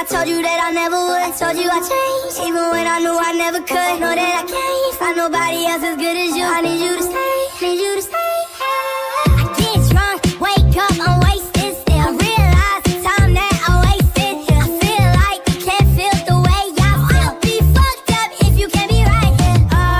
I told you that I never would. Told you I changed, even when I knew I never could. Know that I can't find nobody else as good as you. I need you to stay, need you to stay. I get drunk, wake up, I'm wasted still. I realize the time that I wasted here. I feel like you can't feel the way I feel. I'll be fucked up if you can't be right here.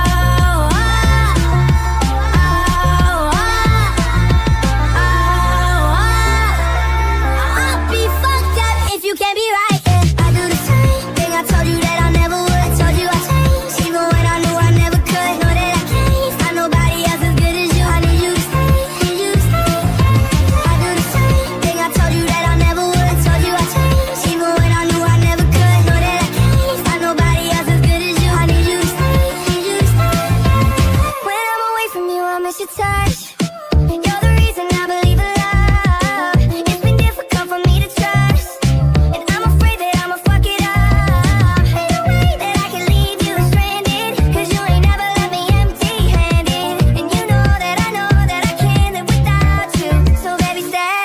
I'll be fucked up if you can't be right here. I do the same thing I told you that I never would. Told you I changed, even when I knew I never could. Know that I can't find nobody else as good as you. I need you to stay, need you to stay. I do the same thing I told you that I never would. Told you I changed, even when I knew I never could. Know that I can't find nobody else as good as you. I need you to stay, need you to stay. When I'm away from you, I miss your touch. You're the reason I believe in love. It's been difficult for me to trust, and I'm afraid that I'ma fuck it up. Ain't no way that I can leave you stranded, 'cause you ain't never left me empty-handed. And you know that I can't live without you. So baby, stay.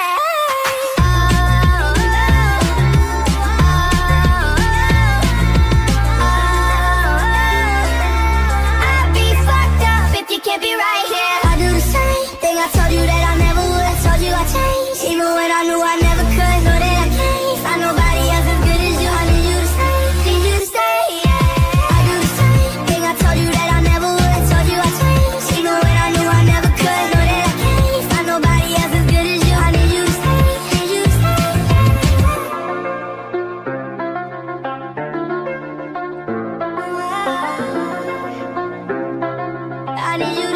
I'd be fucked up if you can't be right here. I do the same thing I told you that I never would. Told you I changed, even when I knew I never could. Know that I can't find nobody else as good as you. I need you to stay, need you to stay. I do the same thing I told you that I never would. Told you I changed, even when I knew I never could. Know that I can't find nobody else as good as you. I need you to stay, need you to stay. I need you